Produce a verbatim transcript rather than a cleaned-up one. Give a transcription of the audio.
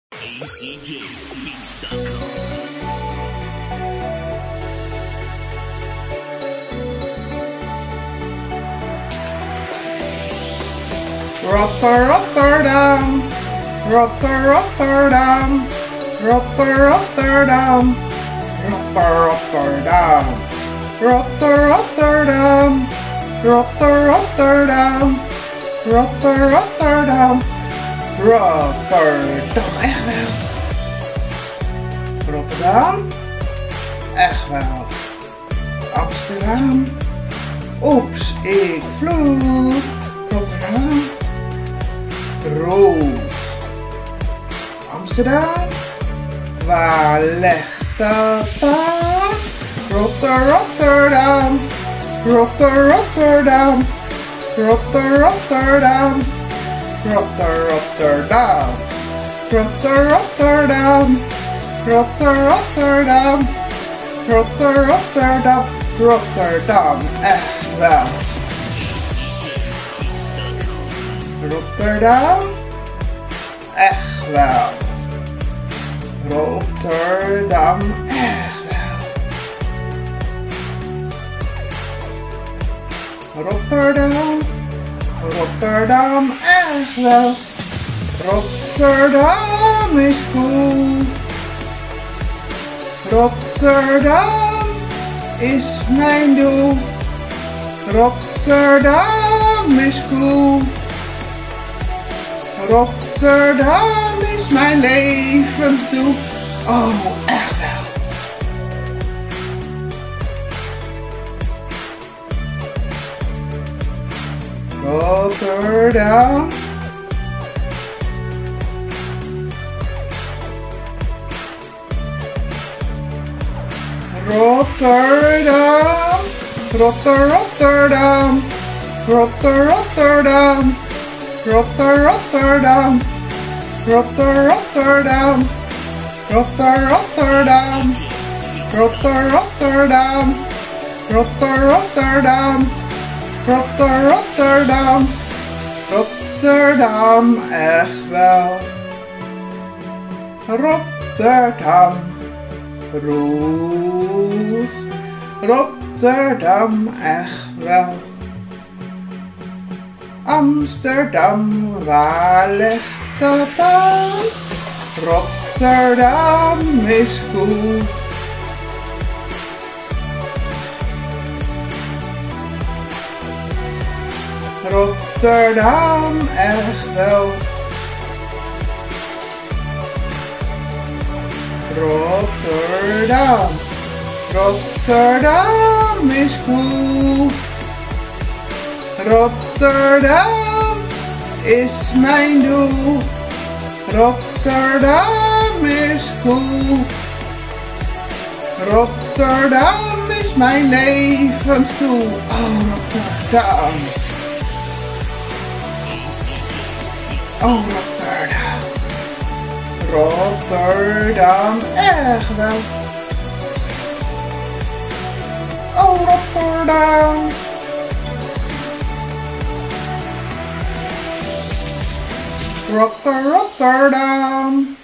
A C J Beats dot com. Rotter, Rotterdam, Rotter, Rotterdam, Rotter, Rotterdam, Rotter, Rotterdam, Rotter, Rotterdam, Rotter, Rotterdam, Rotter, Rotterdam, Rotterdam, echt wel. Rotterdam, echt wel. Amsterdam, oeps, ik vloek. Rotterdam. Roos. Amsterdam. Waar ligt de paard? Rotter, Rotterdam. Rotter, Rotterdam. Rotter, Rotterdam. Rotter, Rotterdam. Rotter, Rotterdam. Rotter, Rotterdam. Rotter, Rotterdam. Rotterdam. Echt wel. Rotterdam, echt wel. Rotterdam, echt wel. Rotterdam, Rotterdam, echt wel. Rotterdam is cool. Rotterdam is mijn doel. Rotterdam is cool. Rotterdam is mijn levensdoel. Oh, echt wel. Rotterdam. Rotterdam. Rotter, Rotterdam. Rotter, Rotterdam. Rotter, Rotterdam, Rotter, Rotterdam, Rotter, Rotterdam, Rotter, Rotterdam, Rotter, Rotterdam, Rotter, Rotterdam, Rotterdam, echt wel. Rotterdam, Roos, Rotterdam, echt wel. Amsterdam, waar ligt de baan? Rotterdam is cool. Rotterdam, echt wel. Rotterdam, Rotterdam is cool. Rotterdam is mijn doel. Rotterdam is cool. Rotterdam is mijn levensdoel. Oh, Rotterdam. Oh, Rotterdam. Rotterdam, echt wel. Oh, Rotterdam. Rotter, Rotterdam.